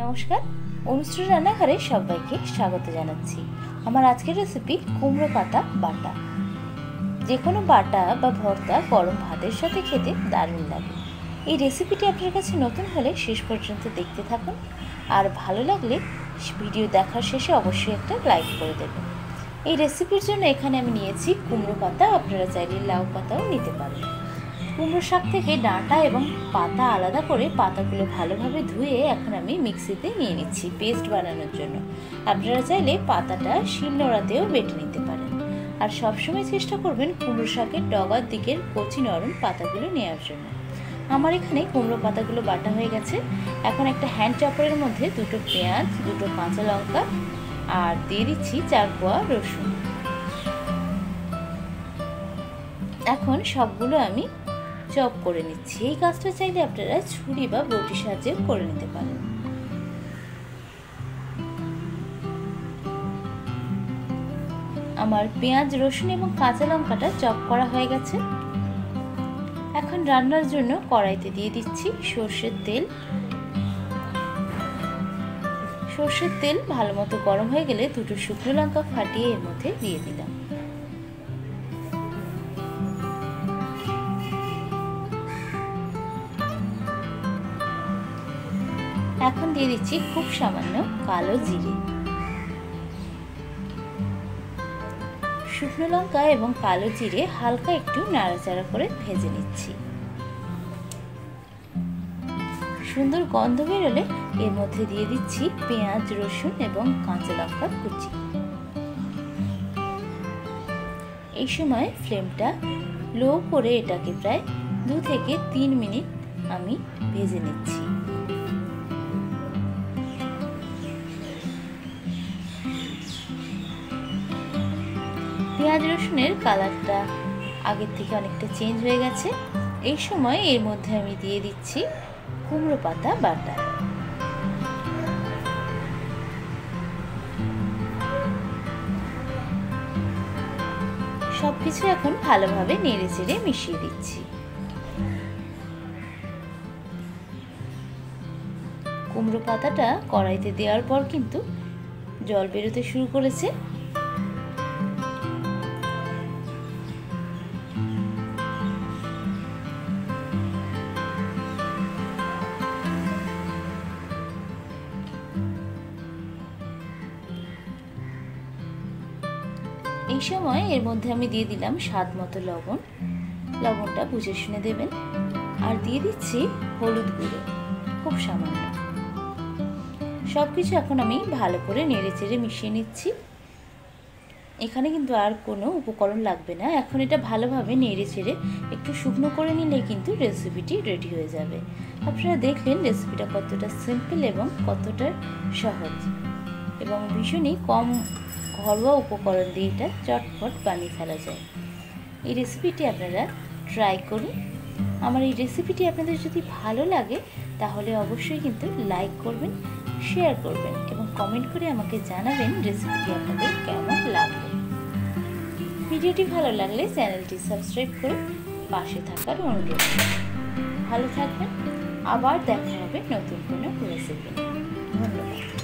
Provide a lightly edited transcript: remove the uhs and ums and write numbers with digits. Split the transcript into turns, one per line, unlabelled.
নমস্কার, অনুশ্রী রান্নাঘরে সবাইকে স্বাগত জানাচ্ছি। আমার আজকের রেসিপি কুমড়ো পাতা বাটা। যে কোনো বাটা বা ভর্তা গরম ভাতের সাথে খেতে দারুণ লাগে। এই রেসিপিটি আপনার কাছে নতুন হলে শেষ পর্যন্ত দেখতে থাকুন, আর ভালো লাগলে ভিডিও দেখার শেষে অবশ্যই একটা লাইক করে দেবেন। এই রেসিপির জন্য এখানে আমি নিয়েছি কুমড়ো পাতা, আপনারা চাইলে লাউ পাতাও নিতে পারেন। কুমড়ো শাক থেকে ডাঁটা এবং পাতা আলাদা করে পাতাগুলো ভালোভাবে ধুয়ে এখন আমি মিক্সিতে নিয়ে নিচ্ছি পেস্ট বানানোর জন্য। আপনারা চাইলে পাতাটা শিলনোড়াতেও বেটে নিতে পারেন। আর সবসময় চেষ্টা করবেন কুমড়ো শাকের ডগার দিকের কচি নরম পাতাগুলো নেওয়ার জন্য। আমার এখানে কুমড়ো পাতাগুলো বাটা হয়ে গেছে। এখন একটা হ্যান্ড চপারের মধ্যে দুটো পেঁয়াজ, দুটো কাঁচা লঙ্কা আর দিয়ে দিচ্ছি 4 কোয়া রসুন। এখন সবগুলো আমি চপ করে নিচ্ছি। এই কাজটা চাইলে আপনারা ছুরি বা বটির সাহায্যে করে নিতে পারেন। আমার পেঁয়াজ, রসুন এবং কাঁচা লঙ্কাটা চপ করা হয়ে গেছে। এখন রান্নার জন্য কড়াইতে দিয়ে দিচ্ছি সর্ষের তেল। সর্ষের তেল ভালো মতো গরম হয়ে গেলে দুটো শুকনো লঙ্কা ফাটিয়ে এর মধ্যে দিয়ে দিলাম। এখন দিয়ে দিচ্ছি খুব সামান্য কালো জিরে। শুকনো লঙ্কা এবং কালো জিরে হালকা একটু নাড়াচাড়া করে ভেজে নিচ্ছি। সুন্দর গন্ধ বেরোলে এর মধ্যে দিয়ে দিচ্ছি পেঁয়াজ, রসুন এবং কাঁচা লঙ্কা কুচি। এই সময় ফ্লেমটা লো করে এটাকে প্রায় 2 থেকে 3 মিনিট আমি ভেজে নিচ্ছি। পেঁয়াজ রসুনের কালারটা আগের থেকে অনেকটা চেঞ্জ হয়ে গেছে। এই সময় এর মধ্যে আমি দিয়ে দিচ্ছি কুমড়ো পাতা বাটা। সবকিছু এখন ভালোভাবে নেড়ে চেড়ে মিশিয়ে দিচ্ছি। কুমড়ো পাতাটা কড়াইতে দেওয়ার পর কিন্তু জল বেরোতে শুরু করেছে। এই সময় এর মধ্যে আমি দিয়ে দিলাম স্বাদ মতো লবণ। লবণটা বুঝে শুনে দেবেন। আর দিয়ে দিচ্ছি হলুদ গুঁড়ো খুব সামান্য। সবকিছু এখন আমি ভালো করে নেড়ে চেড়ে মিশিয়ে নিচ্ছি। এখানে কিন্তু আর কোনো উপকরণ লাগবে না। এখন এটা ভালোভাবে নেড়ে চেড়ে একটু শুকনো করে নিলে কিন্তু রেসিপিটি রেডি হয়ে যাবে। আপনারা দেখলেন রেসিপিটা কতটা সিম্পল এবং কতটা সহজ, এবং ভীষণই কম ঘরোয়া উপকরণ দিয়ে এটা চটপট বানিয়ে ফেলা যায়। এই রেসিপিটি আপনারা ট্রাই করুন। আমার এই রেসিপিটি আপনাদের যদি ভালো লাগে তাহলে অবশ্যই কিন্তু লাইক করবেন, শেয়ার করবেন এবং কমেন্ট করে আমাকে জানাবেন রেসিপিটি আপনাদের কেমন লাগলো। ভিডিওটি ভালো লাগলে চ্যানেলটি সাবস্ক্রাইব করে পাশে থাকার অনুরোধ। ভালো থাকবেন, আবার দেখা হবে নতুন কোনো রেসিপি। ধন্যবাদ।